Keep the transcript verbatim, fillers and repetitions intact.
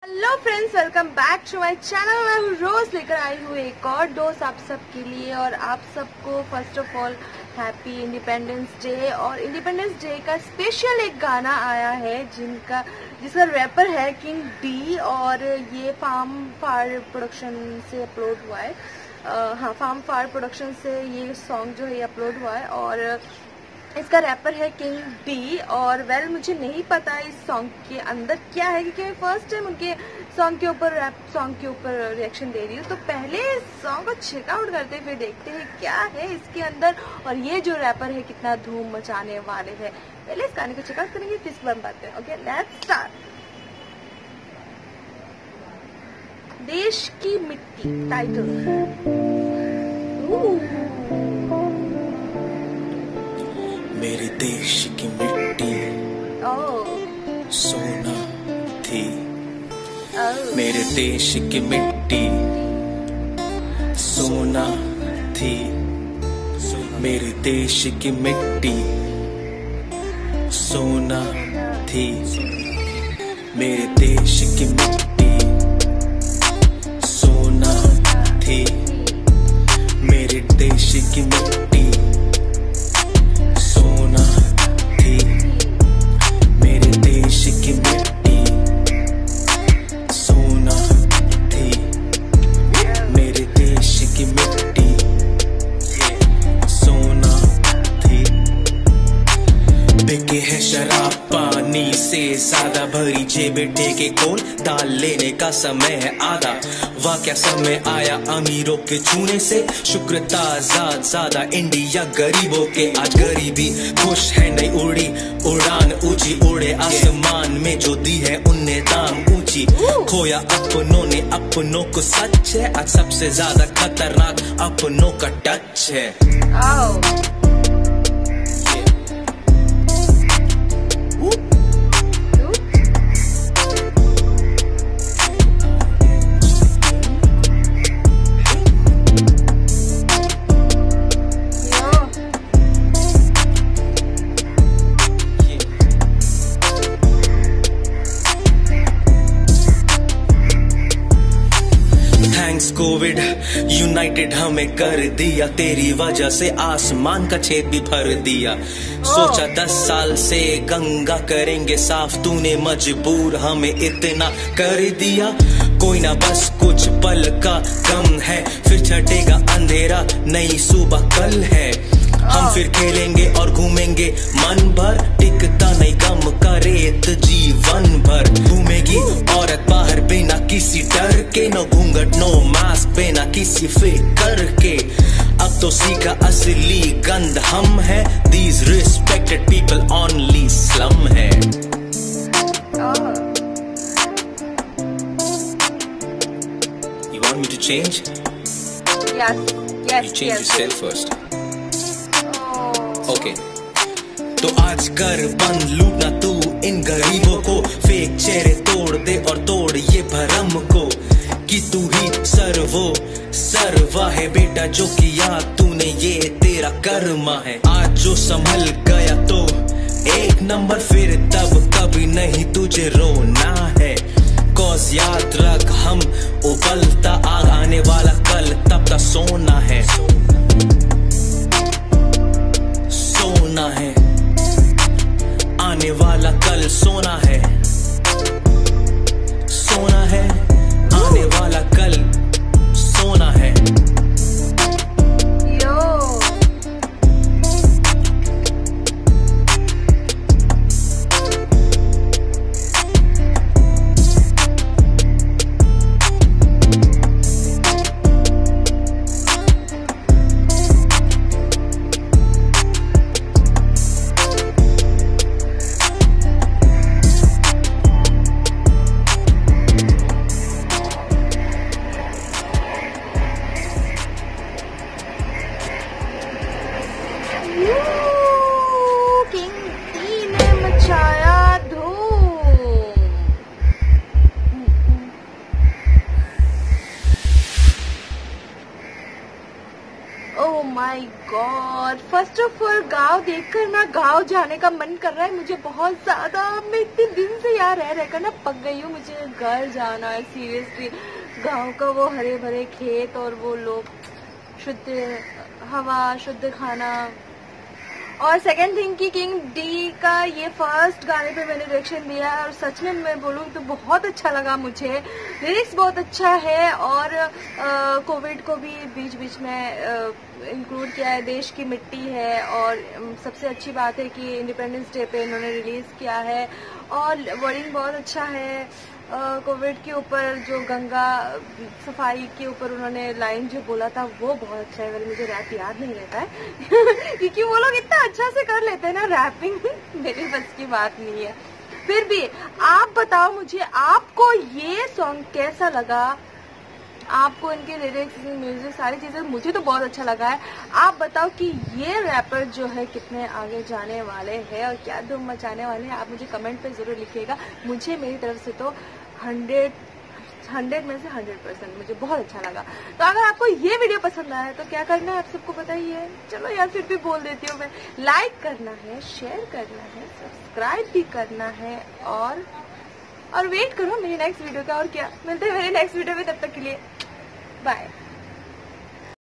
Hello friends, welcome back to my channel. मैं हूँ रोज, लेकर आई हूँ एक और डोज आप सबके लिए। और आप सबको first of all happy independence day. और इंडिपेंडेंस डे का स्पेशल एक गाना आया है जिनका जिसका रैपर है किंग डी, और ये फार्म फायर प्रोडक्शन से अपलोड हुआ है। आ, हाँ, फार्म फायर प्रोडक्शन से ये सॉन्ग जो है ये अपलोड हुआ है और इसका रैपर है किंग डी। और वेल well, मुझे नहीं पता इस सॉन्ग के अंदर क्या है, क्योंकि मैं फर्स्ट टाइम उनके सॉन्ग के ऊपर रैप सॉन्ग के ऊपर रिएक्शन दे रही हूँ। तो पहले इस सॉन्ग को चेकआउट करते फिर देखते हैं क्या है इसके अंदर, और ये जो रैपर है कितना धूम मचाने वाले हैं। पहले इस गाने को चेकआउट करेंगे फिर इसके बाद बात करें। Okay, let's start. देश की मिट्टी टाइटल। मेरे देश की मिट्टी सोना थी। मेरे देश की मिट्टी सोना थी। मेरे देश की मिट्टी सोना थी। मेरे देश की मिट्टी सोना थी। मेरे देश की मिट्टी सोना थी। मेरे देश की मिट्टी सोना थी। मेरे देश की मिट्टी सोना थी। बिके है शराब पानी से ज्यादा, भरी जेबे टेके खोल दाल लेने का समय है आधा। वाह क्या समय आया अमीरों के छूने से, शुक्रता आजाद ज्यादा इंडिया गरीबों के। आज गरीबी खुश है, नहीं उड़ी उड़ान ऊंची, उड़े आसमान में जो दी है उनने दाम ऊंची। खोया अपनों ने अपनों को, सच है आज सबसे ज्यादा खतरनाक अपनों का टच है। oh. कोविड यूनाइटेड हमें कर दिया, तेरी वजह से आसमान का छेद भी भर दिया। सोचा दस साल से गंगा करेंगे साफ, तूने मजबूर हमें इतना कर दिया। कोई ना बस कुछ पल का गम है, फिर छटेगा अंधेरा नई सुबह कल है। हम फिर खेलेंगे और घूमेंगे मन भर, टिकता नहीं गम का रेत जीवन भर। घूमेगी औरत बाहर बिना किसी डर के, नो घूंघट नो मास्क बिना किसी फिक्र के। अब तो सीखा असली गंद हम है, these respected people only slum है। You want me to change? Yes, yes, you change yes. yourself first. Okay okay. तो आज कर बंद लूटना तू इन गरीबों को, फेक चेहरे तोड़ दे और तोड़ ये भरम को, कि तू ही सर्वो सर्वा है बेटा। जो किया तूने ये तेरा कर्मा है। आज जो संभल गया तो एक नंबर, फिर तब कभी नहीं तुझे रोना है। कॉज याद रख हम उबलता आग, आने वाला कल तब तक सोना है। सोना है आने वाला कल, सोना है सोना है आने वाला कल, सोना है। My God, first of all गाँव देखकर ना गाँव जाने का मन कर रहा है मुझे बहुत ज्यादा। मैं इतने दिन से यहाँ रह रहकर ना पक गई हूँ, मुझे घर जाना है सीरियसली। गाँव का वो हरे भरे खेत और वो लोग, शुद्ध हवा, शुद्ध खाना। और सेकंड थिंग की किंग डी का ये फर्स्ट गाने पे मैंने रिएक्शन दिया और सच में मैं बोलूँ तो बहुत अच्छा लगा मुझे। लिरिक्स बहुत अच्छा है और कोविड को भी बीच बीच में इंक्लूड किया है। देश की मिट्टी है और सबसे अच्छी बात है कि इंडिपेंडेंस डे पे इन्होंने रिलीज किया है और वर्डिंग बहुत अच्छा है। कोविड के ऊपर जो गंगा सफाई के ऊपर उन्होंने लाइन जो बोला था वो बहुत अच्छा है। मुझे रैप याद नहीं रहता है क्योंकि वो लोग इतना अच्छा से कर लेते हैं ना रैपिंग, मेरी बस की बात नहीं है। फिर भी आप बताओ मुझे, आपको ये सॉन्ग कैसा लगा? आपको इनके लिरिक्स, म्यूजिक, सारी चीजें, मुझे तो बहुत अच्छा लगा है। आप बताओ कि ये रैपर जो है कितने आगे जाने वाले हैं और क्या धूम मचाने वाले हैं। आप मुझे कमेंट पे जरूर लिखिएगा। मुझे मेरी तरफ से तो हंड्रेड हंड्रेड में से हंड्रेड परसेंट मुझे बहुत अच्छा लगा। तो अगर आपको ये वीडियो पसंद आया तो क्या करना है आप सबको बताइए। चलो यार फिर भी बोल देती हूँ मैं, लाइक करना है, शेयर करना है, सब्सक्राइब भी करना है और और वेट करो मेरी नेक्स्ट वीडियो का। और क्या, मिलते हैं मेरे नेक्स्ट वीडियो में, तब तक के लिए बाय।